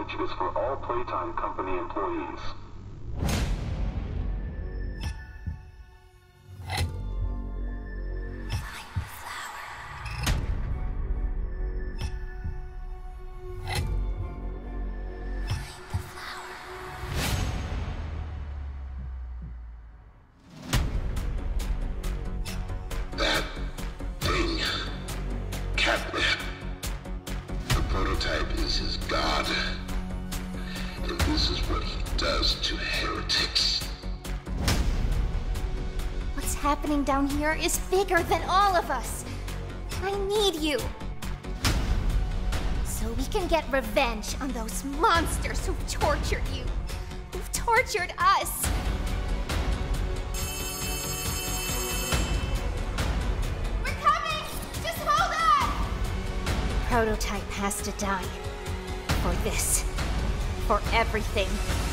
message is for all Playtime Company employees. That thing, Catnap. The prototype is his god. And this is what he does to heretics. What's happening down here is bigger than all of us. I need you. So we can get revenge on those monsters who've tortured you. Who've tortured us. We're coming! Just hold on! Prototype has to die. For this. For everything.